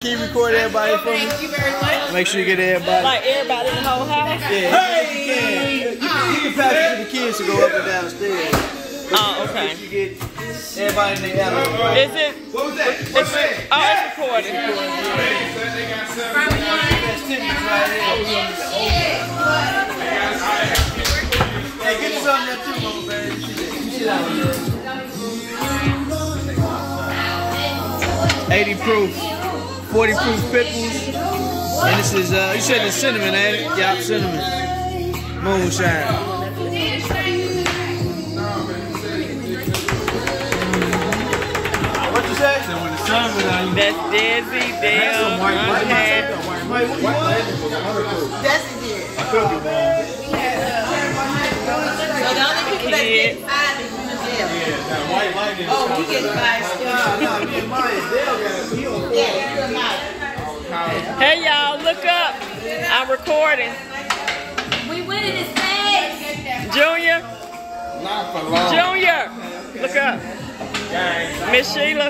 Can you record everybody for me? Thank you very much. Make sure you get everybody. Like everybody in the whole house? Yeah, hey! You can pass it to the kids to go up and down the stairs. Oh, okay. You get everybody in the elevator. Is it? What was that? Oh, it's recording. Hey, get you something there too, mama, baby. You sit down there. 80 proof, 40 proof pickles. And this is, you said it's cinnamon, ain't it? Yup, cinnamon. Moonshine. What you say? That's Desi, Dale, okay. Desi did. I could be wrong. So the only people that get 5 is you and Dale. Oh, you get 5 still. Hey y'all, look up. I'm recording. We winning this thing. Junior. Junior. Look up. Miss Sheila.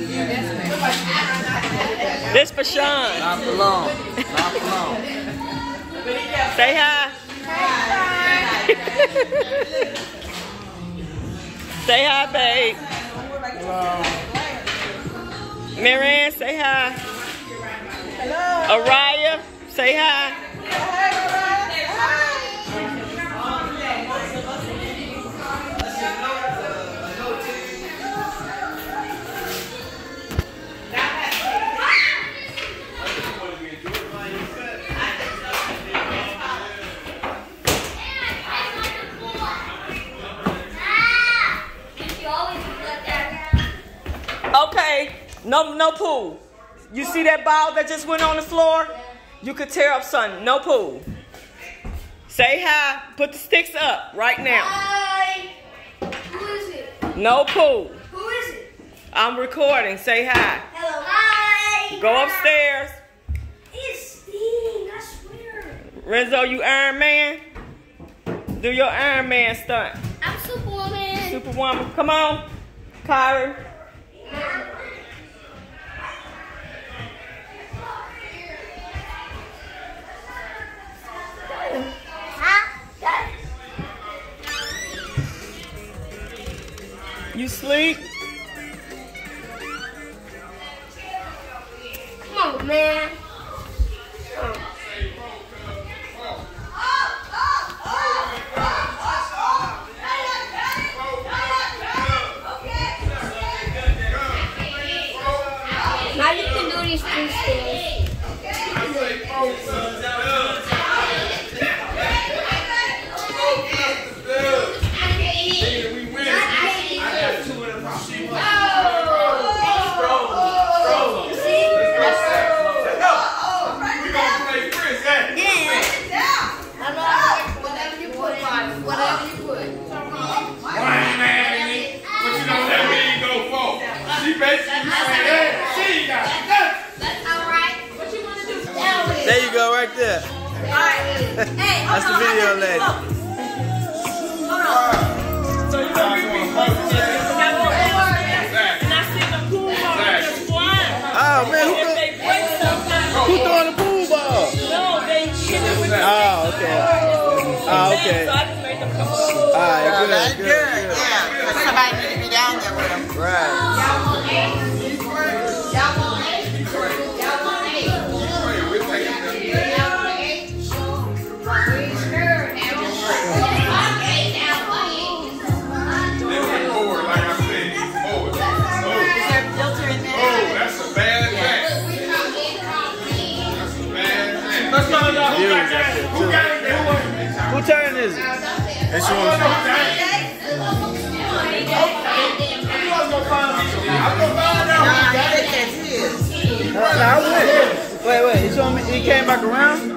This for Sean. Not for long. Not for long. Say hi. Say hi, babe. Marianne, say hi. Hello. Araya, say hi. Okay, no pool. You see that ball that just went on the floor? You could tear up something. No pool. Say hi. Put the sticks up right now. Hi. Who is it? No pool. Who is it? I'm recording. Say hi. Hello. Hi. Go upstairs. It's Sting, I swear. Renzo, you Iron Man? Do your Iron Man stunt. I'm Superwoman. Superwoman. Come on. Kyrie. You sleep? Come on, man. Now you can do these 3 stairs. There you go, right there. That's the video lady. So you gonna be and I see the pool ball just flying. Oh man, If they break something, who throwing the pool ball? no, they hit it with the Oh, okay. Oh, okay. So I just made them come up. Alright, good, That's good, good. good. Yeah. Somebody need to be down there with them. Right. Who turn is it? It's yours. I went. Wait, he told me he came back around?